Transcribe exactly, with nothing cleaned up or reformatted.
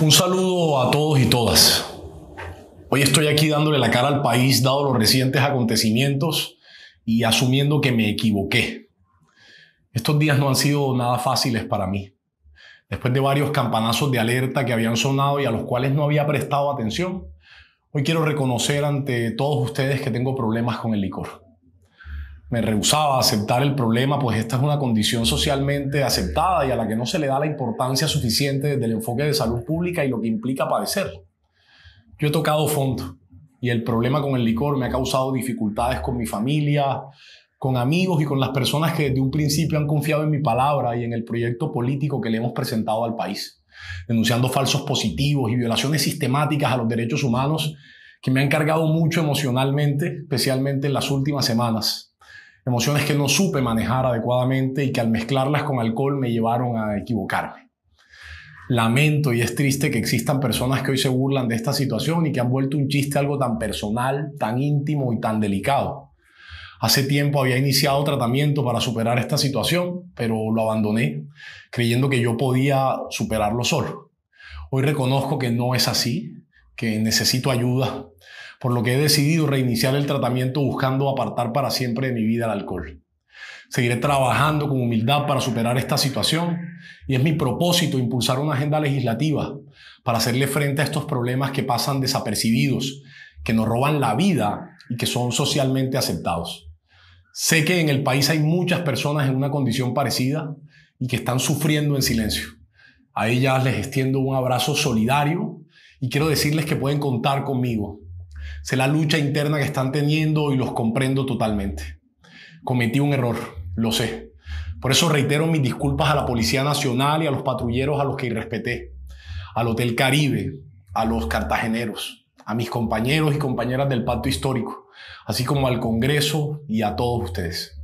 Un saludo a todos y todas. Hoy estoy aquí dándole la cara al país dado los recientes acontecimientos y asumiendo que me equivoqué. Estos días no han sido nada fáciles para mí. Después de varios campanazos de alerta que habían sonado y a los cuales no había prestado atención, hoy quiero reconocer ante todos ustedes que tengo problemas con el licor. Me rehusaba a aceptar el problema, pues esta es una condición socialmente aceptada y a la que no se le da la importancia suficiente desde el enfoque de salud pública y lo que implica padecer. Yo he tocado fondo y el problema con el licor me ha causado dificultades con mi familia, con amigos y con las personas que desde un principio han confiado en mi palabra y en el proyecto político que le hemos presentado al país, denunciando falsos positivos y violaciones sistemáticas a los derechos humanos que me han cargado mucho emocionalmente, especialmente en las últimas semanas. Emociones que no supe manejar adecuadamente y que al mezclarlas con alcohol me llevaron a equivocarme. Lamento y es triste que existan personas que hoy se burlan de esta situación y que han vuelto un chiste algo tan personal, tan íntimo y tan delicado. Hace tiempo había iniciado tratamiento para superar esta situación, pero lo abandoné, creyendo que yo podía superarlo solo. Hoy reconozco que no es así, que necesito ayuda, por lo que he decidido reiniciar el tratamiento buscando apartar para siempre de mi vida el alcohol. Seguiré trabajando con humildad para superar esta situación y es mi propósito impulsar una agenda legislativa para hacerle frente a estos problemas que pasan desapercibidos, que nos roban la vida y que son socialmente aceptados. Sé que en el país hay muchas personas en una condición parecida y que están sufriendo en silencio. A ellas les extiendo un abrazo solidario y quiero decirles que pueden contar conmigo. Sé la lucha interna que están teniendo y los comprendo totalmente. Cometí un error, lo sé. Por eso reitero mis disculpas a la Policía Nacional y a los patrulleros a los que irrespeté, al Hotel Caribe, a los cartageneros, a mis compañeros y compañeras del Pacto Histórico, así como al Congreso y a todos ustedes.